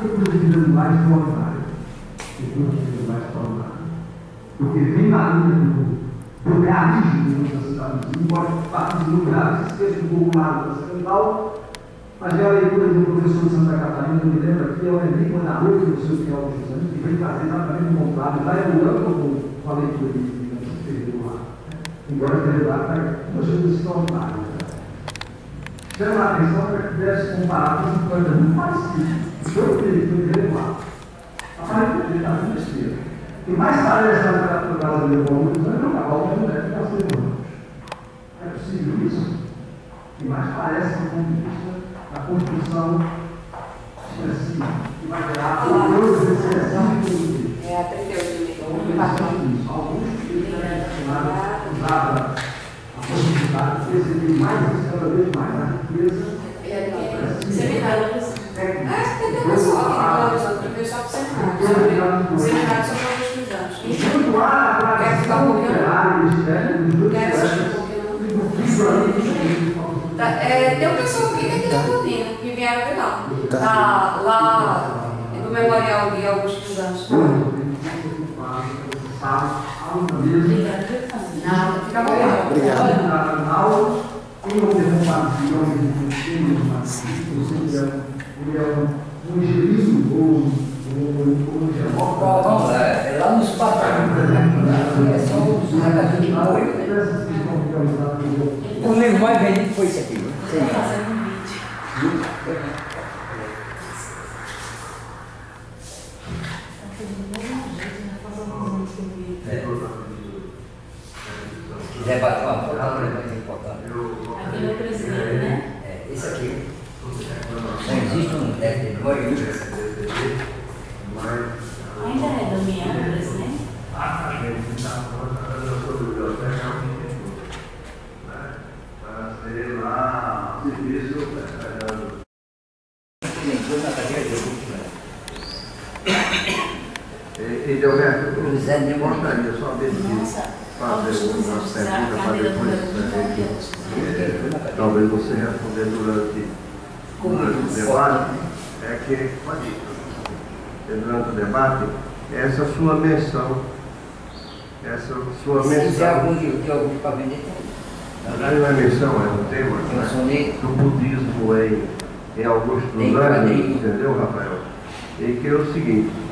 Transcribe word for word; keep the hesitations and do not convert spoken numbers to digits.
curso de linguagem extraordinário. Tem curso de linguagem extraordinário. Porque vem na linha do, do realismo da cidade, embora parte de lugares que seja um pouco lado ocidental, mas é a leitura de um professor de Santa Catarina, eu me lembro aqui, é o Enigma da Noite do seu Teólogo dos Anjos, que vem fazer exatamente o contrário, está emulando com a leitura de Engenho lá. Embora aquele lá está uma coisa extraordinária. Chama a atenção para que pudesse comparar com uma coisa muito parecida. Eu queria lá. Aparentemente está muito besteira. O que mais parece na literatura brasileira com muitos anos é o cavalo da mulher que nasceu em anos. É possível isso? O que mais parece do ponto de vista da construção expressiva, que vai gerar o Deus de expressão. É a trinta e oito de Augusto usava a possibilidade de perceber mais e cada vez mais a riqueza. Seminário. Acho que tem um pessoal aqui no Brasil que veio só para o seminário. Seminário só para os estudantes. Quer ficar um pouquinho? Quer assistir um pouquinho? Tá, é, tem um pessoal aqui que tem aqui na Rodinha, que vieram ver lá. Lá, lá no Memorial de Augusto dos Anjos. Nada, fica bom. Obrigado. Ele não derrubou ele é um engenho ou um engenho. É lá nos patrões, é só os recadinhos de apoio. O meu mais vendido foi isso aqui. Estou fazendo um vídeo. Se quiser bater uma foto, é muito importante. Aquele é o presidente, né? É, esse aqui. Não existe um teste de memória. Ainda é Damião, o presidente? Sei lá, serviço. E deu reto, eu gostaria só de fazer uma pergunta para depois. Talvez você responder durante, durante o debate. É que, durante o debate, essa sua menção, essa sua menção. Não é menção, é um tema, né? Do budismo em, em Augusto dos Anjos, entendeu, Rafael? E que é o seguinte.